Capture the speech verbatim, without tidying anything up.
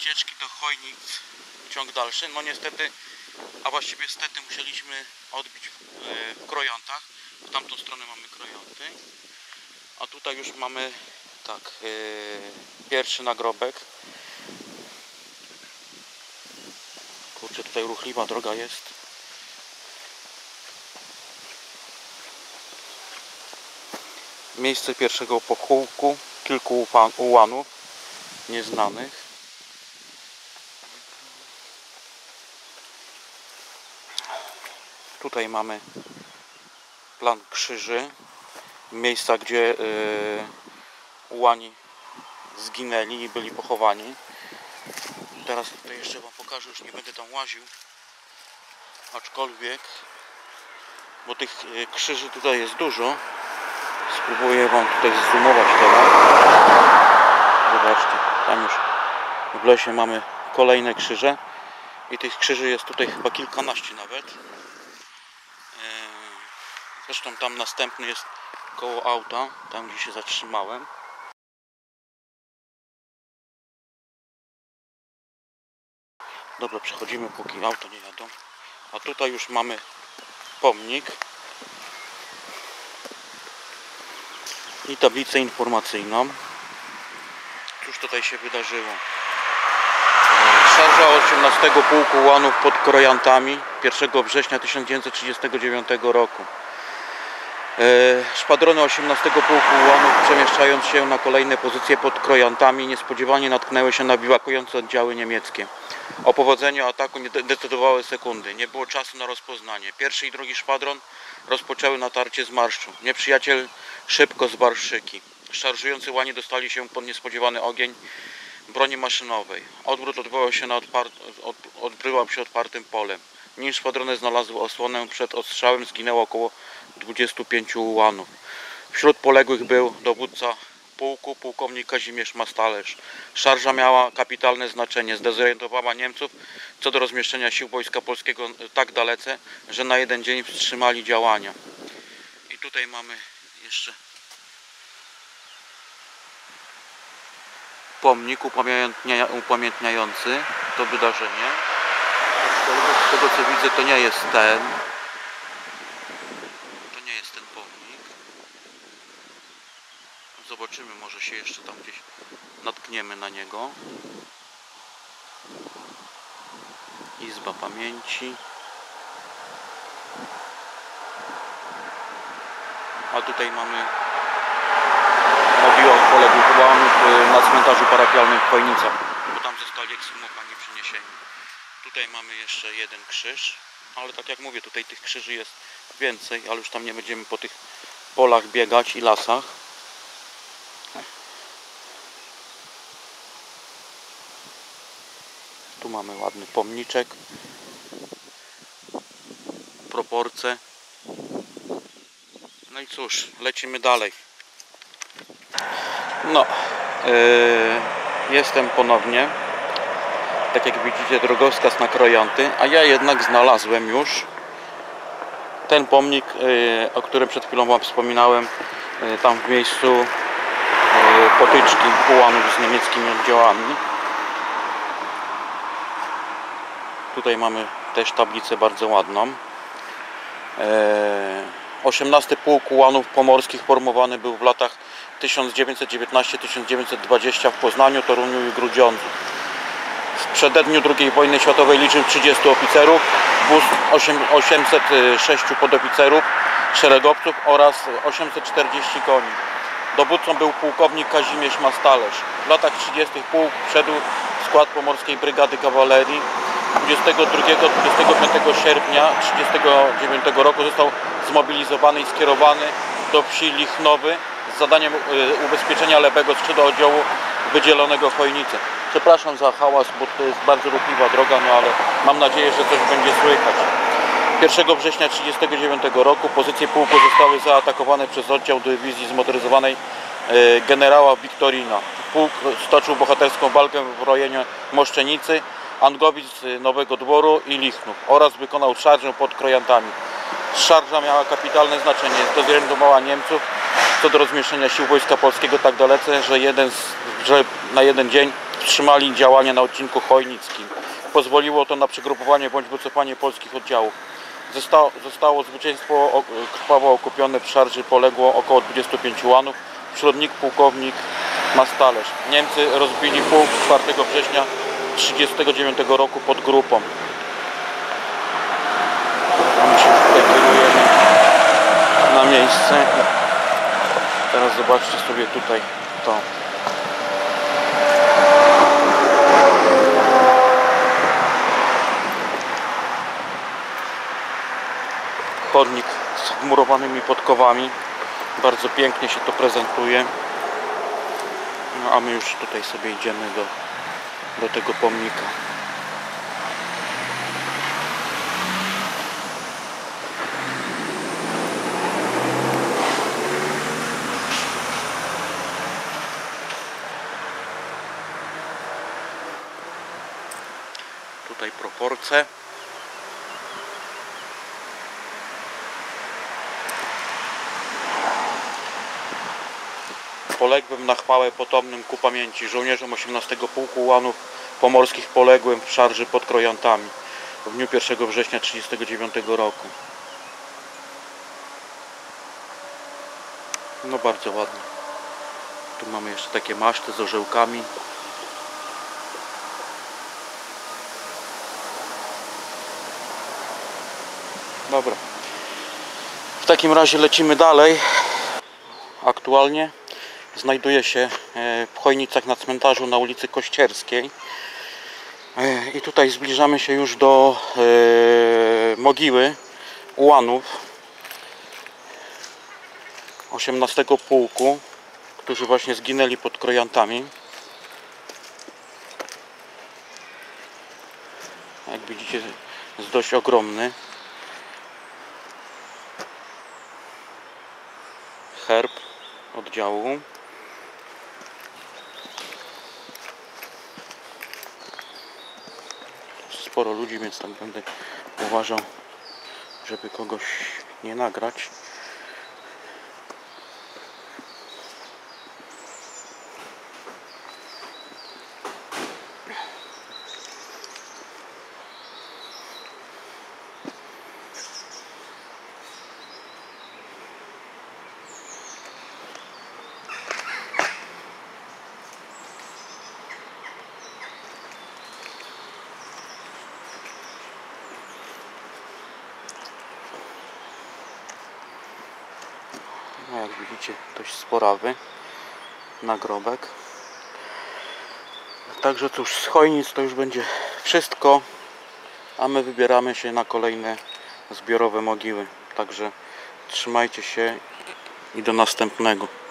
wycieczki do Chojnic ciąg dalszy. No niestety, a właściwie stety musieliśmy odbić w, w Krojontach. W tamtą stronę mamy Krojonty. A tutaj już mamy tak, yy, pierwszy nagrobek. Kurczę, tutaj ruchliwa droga jest. Miejsce pierwszego pochówku kilku ułanów nieznanych. Tutaj mamy plan krzyży, miejsca, gdzie yy, ułani zginęli i byli pochowani. Teraz tutaj jeszcze wam pokażę, już nie będę tam łaził, aczkolwiek, bo tych yy, krzyży tutaj jest dużo. Spróbuję wam tutaj zoomować teraz. Zobaczcie, tam już w lesie mamy kolejne krzyże i tych krzyży jest tutaj chyba kilkanaście nawet. Zresztą tam następny jest koło auta, tam gdzie się zatrzymałem. Dobra, przechodzimy, póki auto nie jadą. A tutaj już mamy pomnik i tablicę informacyjną. Cóż tutaj się wydarzyło? Szarża osiemnastego Pułku Ułanów pod Krojantami pierwszego września tysiąc dziewięćset trzydziestego dziewiątego roku. Szwadrony osiemnastego Pułku Ułanów, przemieszczając się na kolejne pozycje pod Krojantami, niespodziewanie natknęły się na biwakujące oddziały niemieckie. O powodzeniu ataku nie decydowały sekundy. Nie było czasu na rozpoznanie. Pierwszy i drugi szwadron rozpoczęły natarcie z marszu. Nieprzyjaciel szybko zbarł szyki. Szarżujący ułani dostali się pod niespodziewany ogień broni maszynowej. Odwrót odbywał się na odpar... od... odbywał się otwartym polem. Nim szwadrony znalazły osłonę przed ostrzałem, zginęło około dwudziestu pięciu ułanów. Wśród poległych był dowódca pułku, pułkownik Kazimierz Mastalerz. Szarża miała kapitalne znaczenie. Zdezorientowała Niemców co do rozmieszczenia sił Wojska Polskiego tak dalece, że na jeden dzień wstrzymali działania. I tutaj mamy jeszcze pomnik upamiętnia, upamiętniający to wydarzenie. Z tego co widzę, to nie jest ten. To nie jest ten pomnik. Zobaczymy, może się jeszcze tam gdzieś natkniemy na niego. Izba pamięci. A tutaj mamy mogiłę poległych ułanów na cmentarzu parafialnym w Chojnicach, bo tam zostali ekshumowani, przeniesieni. Tutaj mamy jeszcze jeden krzyż, ale tak jak mówię, tutaj tych krzyży jest więcej, ale już tam nie będziemy po tych polach biegać i lasach. Tu mamy ładny pomniczek, proporcje. No i cóż, lecimy dalej. No, yy, jestem ponownie. Tak jak widzicie, drogowskaz na Krojanty, a ja jednak znalazłem już ten pomnik, yy, o którym przed chwilą wam wspominałem, yy, tam w miejscu yy, potyczki ułanów z niemieckimi oddziałami. Tutaj mamy też tablicę bardzo ładną. Yy, osiemnasty Pułk Ułanów Pomorskich formowany był w latach tysiąc dziewięćset dziewiętnasty do tysiąc dziewięćset dwudziestego w Poznaniu, Toruniu i Grudziądzu. W przededniu drugiej wojny światowej liczył trzydziestu oficerów, osiemset sześciu podoficerów, szeregowców oraz osiemset czterdziestu koni. Dowódcą był pułkownik Kazimierz Mastalerz. W latach trzydziestych pułk wszedł w skład Pomorskiej Brygady Kawalerii. dwudziestego drugiego do dwudziestego piątego sierpnia tysiąc dziewięćset trzydziestego dziewiątego roku został zmobilizowany i skierowany do wsi Lichnowy z zadaniem ubezpieczenia lewego skrzydła oddziału wydzielonego w Chojnice. Przepraszam za hałas, bo to jest bardzo ruchliwa droga, no ale mam nadzieję, że coś będzie słychać. pierwszego września tysiąc dziewięćset trzydziestego dziewiątego roku pozycje pułku zostały zaatakowane przez oddział dywizji zmotoryzowanej generała Wiktorina. Pułk stoczył bohaterską walkę w rejonie Moszczenicy, Angowic, Nowego Dworu i Lichnów oraz wykonał szarżę pod Krojantami. Szarża miała kapitalne znaczenie, zdezorientowała Niemców co do rozmieszczenia sił Wojska Polskiego tak dalece, że, jeden z, że na jeden dzień wstrzymali działania na odcinku chojnickim. Pozwoliło to na przegrupowanie bądź wycofanie polskich oddziałów. Zostało, zostało zwycięstwo krwawo okupione w szarży, poległo około dwudziestu pięciu łanów, wśród nich pułkownik Mastalerz. Niemcy rozbili pułk czwartego września tysiąc dziewięćset trzydziestego dziewiątego roku pod Grupą. My się tutaj kierujemy na miejsce. Teraz zobaczcie sobie tutaj to. Chodnik z wmurowanymi podkowami. Bardzo pięknie się to prezentuje. No, a my już tutaj sobie idziemy do, do tego pomnika. Tutaj proporcje. Poległym na chwałę potomnym ku pamięci żołnierzom osiemnastego Pułku Ułanów Pomorskich poległym w szarży pod Krojantami w dniu pierwszego września tysiąc dziewięćset trzydziestego dziewiątego roku. No bardzo ładnie. Tu mamy jeszcze takie maszty z orzełkami. Dobra. W takim razie lecimy dalej. Aktualnie znajduję się w Chojnicach na cmentarzu na ulicy Kościerskiej. I tutaj zbliżamy się już do mogiły ułanów osiemnastego Pułku, którzy właśnie zginęli pod Krojantami. Jak widzicie, jest dość ogromny. Herb oddziału. Sporo ludzi, więc tam będę uważał, żeby kogoś nie nagrać. No jak widzicie, dość sporawy nagrobek. Także cóż, z Chojnic to już będzie wszystko, a my wybieramy się na kolejne zbiorowe mogiły. Także trzymajcie się i do następnego.